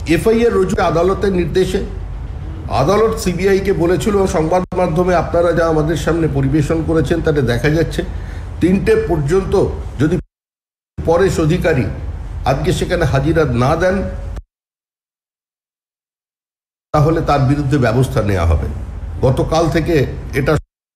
FIR রুজু আদালতের নির্দেশে আদালত সিবিআইকে বলেছিল, সংবাদ মাধ্যমে আপনারা যা আমাদের সামনে পরিবেশন করেছেন তাতে দেখা যাচ্ছে 3টে পর্যন্ত যদি পরেশ অধিকারী আজকে সেখানে হাজিরা না দেন তাহলে তার বিরুদ্ধে ব্যবস্থা নেওয়া হবে। গতকাল থেকে এটা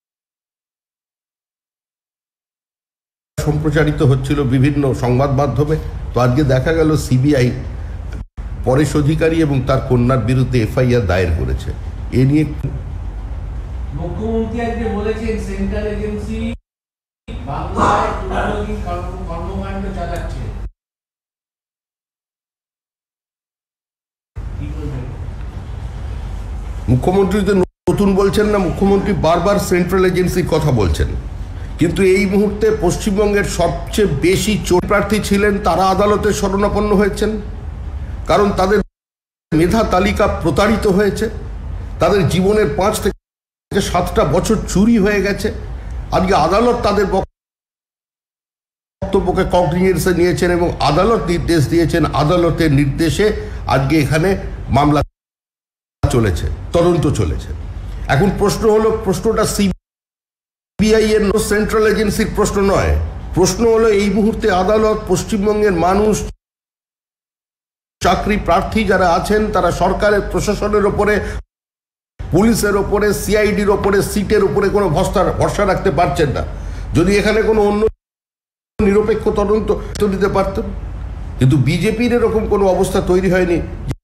সম্প্রচারিত হচ্ছিল বিভিন্ন সংবাদ মাধ্যমে। তো আজকে দেখা গেল সিবিআই পরেশ অধিকারী এবং তার কন্যার বিরুদ্ধে এফআইআর দায়ের করেছে। এ নিয়ে মুখ্যমন্ত্রী আজকে বলেছেন সেন্ট্রাল এজেন্সি বাংলায় কর্মকাণ্ড চালাচ্ছে। মুখ্যমন্ত্রী তো নতুন বলছেন না, মুখ্যমন্ত্রী বারবার সেন্ট্রাল এজেন্সির কথা বলছেন, কিন্তু এই মুহূর্তে পশ্চিমবঙ্গের সবচেয়ে বেশি চোর প্রার্থী ছিলেন তারা আদালতে শরণাপন্ন হয়েছেন, কারণ তাদের মেধা তালিকা প্রতারিত হয়েছে, তাদের জীবনের 5 থেকে 7টা বছর চুরি হয়ে গেছে। আজকে আদালত তাদের বক্তব্যকে কগনিজেন্সে নিয়েছেন এবং আদালত নির্দেশ দিয়েছেন। আদালতের নির্দেশে আজকে এখানে মামলা চলেছে, তদন্ত চলেছে। এখন প্রশ্ন হলো, প্রশ্নটা সিবিআই এর সেন্ট্রাল এজেন্সির প্রশ্ন নয়। প্রশ্ন হলো এই মুহূর্তে আদালত পশ্চিমবঙ্গের মানুষ, চাকরি প্রার্থী যারা আছেন তারা সরকারের প্রশাসনের ওপরে, পুলিশের ওপরে, সিআইডির ওপরে, সিটের উপরে কোনো ভরসা রাখতে পারছেন না। যদি এখানে কোনো অন্য নিরপেক্ষ তদন্ত দিতে পারতেন, কিন্তু বিজেপির এরকম কোনো অবস্থা তৈরি হয়নি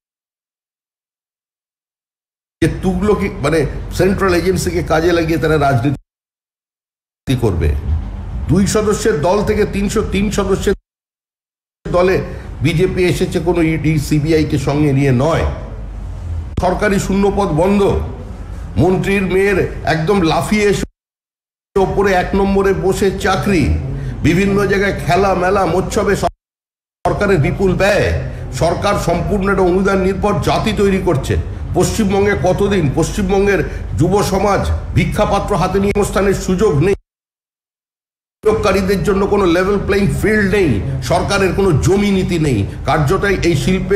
যে তুগলকি মানে সেন্ট্রাল এজেন্সিকে কাজে লাগিয়ে তারা রাজনীতি করবে। 2 সদস্যের দল থেকে 303 সদস্যের দলে বিজেপি এসেছে কোনো ইডি সিবিআই কে সঙ্গে নিয়ে নয়। সরকারি শূন্যপদ বন্ধ, মন্ত্রীর মেয়ের একদম লাফিয়ে এসে ওপরে 1 নম্বরে বসে চাকরি, বিভিন্ন জায়গায় খেলা মেলা মোৎসবে সরকারের বিপুল ব্যয়, সরকার সম্পূর্ণ একটা অনুদান নির্ভর জাতি তৈরি করছে। পশ্চিমবঙ্গে কতদিন পশ্চিমবঙ্গের যুব সমাজ ভিক্ষাপাত্র হাতে নিয়ে অবস্থানের সুযোগ নেই, বিনিয়োগকারীদের জন্য কোনো লেভেল প্লেইং ফিল্ড নেই, সরকারের কোনো জমি নীতি নেই। কার্যটাই এই শিল্পে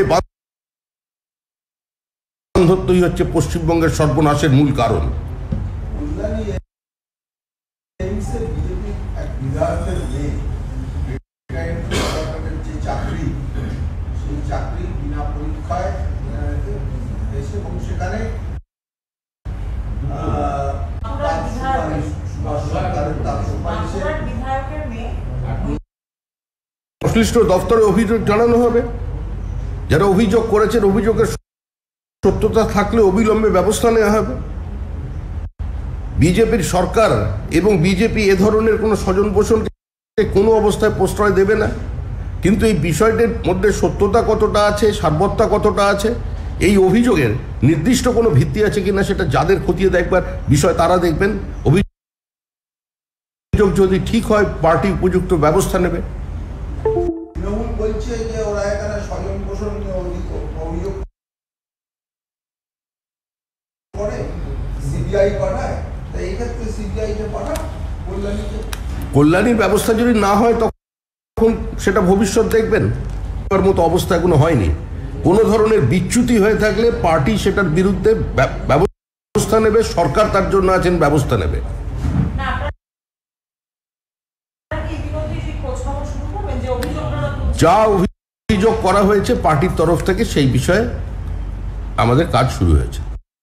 বান্ধবই হচ্ছে পশ্চিমবঙ্গের সর্বনাশের মূল কারণ। সংশ্লিষ্ট দপ্তরে অভিযোগ জানানো হবে, যারা অভিযোগ করেছেন অভিযোগের সত্যতা থাকলে অবিলম্বে ব্যবস্থা নেওয়া হবে। বিজেপির সরকার এবং বিজেপি এ ধরনের কোনো স্বজন পোষণকে কোনো অবস্থায় প্রশ্রয় দেবে না, কিন্তু এই বিষয়টির মধ্যে সত্যতা কতটা আছে, সারবত্তা কতটা আছে, এই অভিযোগের নির্দিষ্ট কোনো ভিত্তি আছে কিনা সেটা যাদের খতিয়ে দেখবার বিষয় তারা দেখবেন। অভিযোগ যদি ঠিক হয় পার্টি উপযুক্ত ব্যবস্থা নেবে। বলছে যে ওরা এখানে স্বজন পোষণ অভিযোগ করে সিবিআই পাঠায়, তাই এই ক্ষেত্রে সিবিআইকে পাঠা কল্যাণীর ব্যবস্থা যদি না হয় তখন সেটা ভবিষ্যৎ দেখবেন। মতো অবস্থা এখনো হয়নি। কোনো ধরনের বিচ্যুতি হয়ে থাকলে পার্টি সেটার বিরুদ্ধে ব্যবস্থা নেবে, সরকার তার জন্য আছেন, ব্যবস্থা নেবে। যা অভিযোগ করা হয়েছে পার্টির তরফ থেকে সেই বিষয়ে আমাদের কাজ শুরু হয়েছে।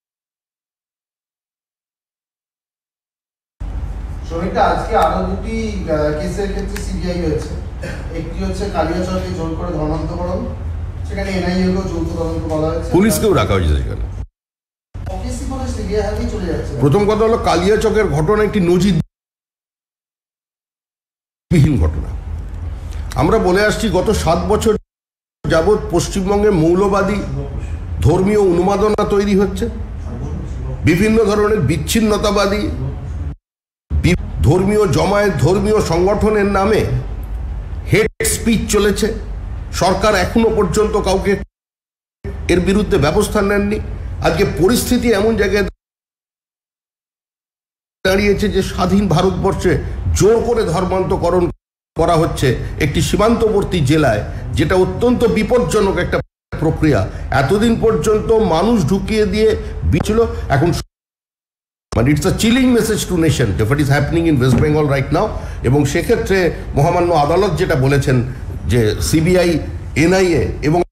আজকে আরো 2টি কেসের ক্ষেত্রে সিবিআই হয়েছে। একটি হচ্ছে কালিয়াচকে জোর করে ধর্মান্তকরণ, সেখানে এনআইএকেও যৌথ তদন্ত বলা হয়েছে, পুলিশকেও রাখা হয়েছে সেখানে। সিবিআই হাতেই চলে যাচ্ছে। প্রথম কথা হলো কালিয়াচকের ঘটনা একটি নজিরবিহীন ঘটনা। আমরা বলে আসছি গত 7 বছর যাবৎ পশ্চিমবঙ্গে মৌলবাদী ধর্মীয় উন্মাদনা তৈরি হচ্ছে, বিভিন্ন ধরনের বিচ্ছিন্নতাবাদী ধর্মীয় জমায়েত, ধর্মীয় সংগঠনের নামে হেট স্পিচ চলেছে। সরকার এখনো পর্যন্ত কাউকে এর বিরুদ্ধে ব্যবস্থা নেননি। আজকে পরিস্থিতি এমন জায়গায় দাঁড়িয়েছে যে স্বাধীন ভারতবর্ষে জোর করে ধর্মান্তকরণ করা হচ্ছে একটি সীমান্তবর্তী জেলায়, যেটা অত্যন্ত বিপজ্জনক একটা প্রক্রিয়া, এতদিন পর্যন্ত মানুষ ঢুকিয়ে দিয়ে ছিল, এখন মানে it's a chilling message to nation what is happening in West Bengal right now. এবং সেক্ষেত্রে মহামান্য আদালত যেটা বলেছেন যে সিবিআই, এনআইএ এবং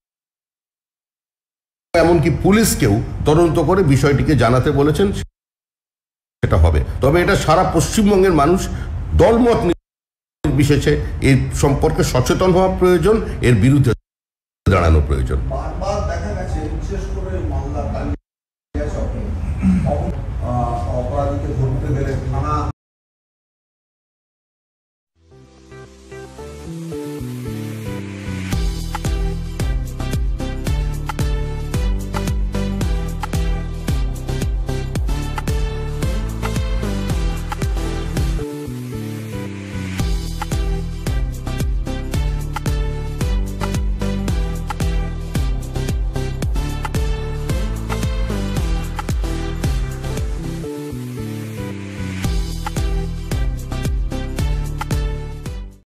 এমনকি পুলিশকেও তদন্ত করে বিষয়টিকে জানাতে বলেছেন, সেটা হবে। তবে এটা সারা পশ্চিমবঙ্গের মানুষ দলমত নির্বিশেষে এর সম্পর্কে সচেতন হওয়া প্রয়োজন, এর বিরুদ্ধে দাঁড়ানো প্রয়োজন। বারবার দেখা গেছে বিশেষ করে মালদা